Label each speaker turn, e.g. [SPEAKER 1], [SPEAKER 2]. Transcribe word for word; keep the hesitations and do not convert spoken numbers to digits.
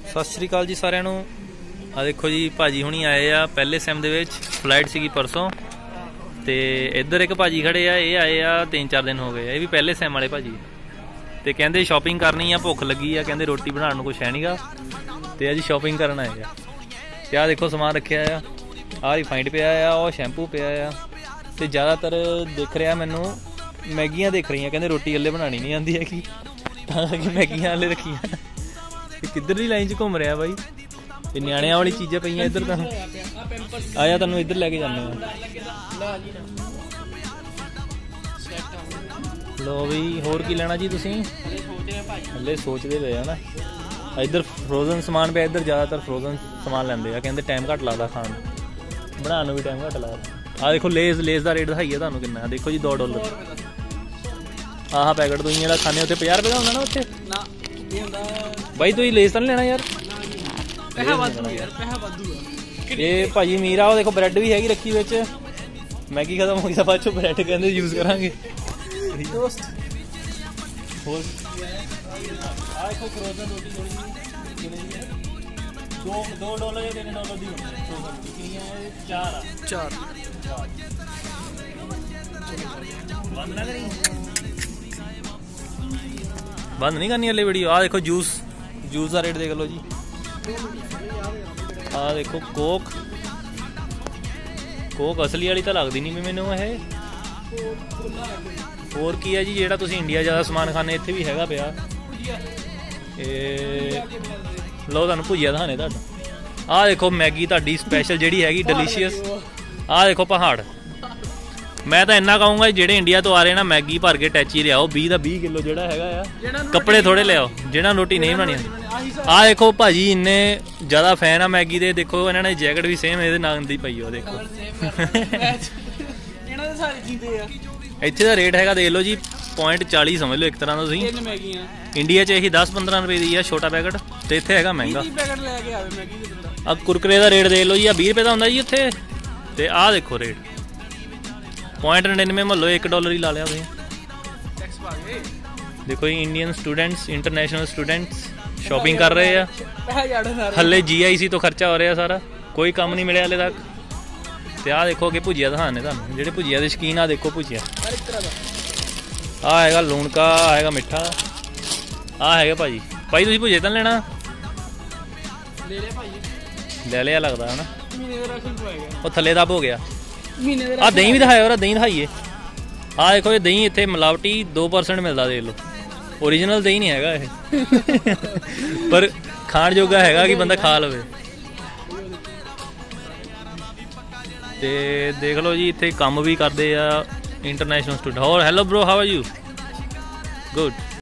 [SPEAKER 1] सत श्री अकाल जी सारिਆਂ ਨੂੰ। आ देखो जी भाजी हुणी आए आ पहले सैम दे विच फ्लाइट सी परसों ते इधर एक भाजी खड़े आ ये आए आ तीन चार दिन हो गए ये भी पहले सैम वाले भाजी ते कहंदे शॉपिंग करनी आ भुख लगी आ कहंदे रोटी बनाने नूं कुछ है नहीं गा ते अज शॉपिंग करन आए आ ते आ देखो समान रखिया आ आ रिफाइंड पिया आ और शैंपू पिया आ ते ज़्यादातर दिख रहा मैनू मैगियां दिख रही कहंदे रोटी हल्ले बनानी नहीं आती हैगी तां करके मैगियां हल्ले रखियां किधर दी लाइन च घूम रहा भाई ते न्याणियां वाली चीज़ां पईयां इधर तां आया तुहानूं इधर लैके जाने लो भी होर की लेना जी तुसीं हल्ले सोचते पे ना इधर फ्रोजन समान पे इधर ज़्यादातर फ्रोजन समान लैंदे आ कहंदे टाइम घट लगदा खाण बनाने भी टाइम घट लगदा। आ देखो लेस लेस का रेट दिखाइए तुहानूं किन्ना देखो जी दो डॉलर आह पैकेट तुसीं जेहड़ा खाने उत्थे पचास रुपये का होंदा ना उत्थे भाई तुसीं लेस तो नहीं लेना यार ये भाजी मीर आ देखो ब्रैड भी हैगी रखी विच मैगी खत्म हो गई बाद चो ब्रैड कहंदे यूज करांगे दोस्त होर आ देखो फ्रोजन रोटी थोड़ी दो दो डॉलर या तीन डॉलर दी होंदी है चार चार बंद ना करी बंद नहीं करनी हले वीडियो। आ देखो जूस जूस का रेट देख लो जी आ देखो कोक कोक असली वाली तो लगती नहीं मैनू ये होर की है जी जेड़ा तुसी इंडिया ज़्यादा समान खाने इत्थे भी हैगा पिया लो तुहानूं भुजिया दिखाने तुहानूं आ देखो मैगी तुहाडी स्पैशल जिहड़ी हैगी डिलीशियस आ देखो पहाड़ मैं तो इन्ना कहूँगा जेडे इंडिया तो आ रहे ना मैगी भर के टैची लियाओ बीस का बीस किलो जोड़ा है कपड़े थोड़े लियाओ जिन्हें रोटी नहीं बनानी। आ देखो भाजी इन्ने ज़्यादा फैन आ मैगी दे देखो इन्होंने जैकेट भी सेम ये नाम दी पई हो देखो इत्थे दा रेट हैगा देख लो जी पॉइंट चाली समझ लो एक तरह का इंडिया च यही दस पंद्रह रुपए दी है छोटा पैकेट तो इत्थे हैगा महंगा। अब कुरकुरे का रेट देख लो जी आ बीस रुपए का होंदा जी उत्थे ते आ देखो रेट पॉइंट नड़िनवे मल्लो एक डॉलर ही ला लिया भाई देखो ये Indian students international students shopping कर रहे हैं हले जी आई सी तो खर्चा हो रहा सारा कोई काम नहीं मिले हले तक ते आ देखो कि भुजिया दिखाने तुहानूं जेहड़े भुजिया के शकीन आ देखो भुजिया आ हैगा लूणका आ हैगा मिठा आ है भाजी भाई तुसीं भुजिया तो लेना ले लिया लगता है ना वो थले दब हो गया। आ दही भी दिखाया और दही दिखाइए आ देखो ये दही इतने मिलावटी दो परसेंट मिलता देख लो ओरिजिनल दही नहीं हैगा ये पर खाण जोगा हैगा कि बंदा खा लवे ते देख लो जी इतने काम भी करते आ इंटरनेशनल स्टूडेंट। और hello bro how are you good.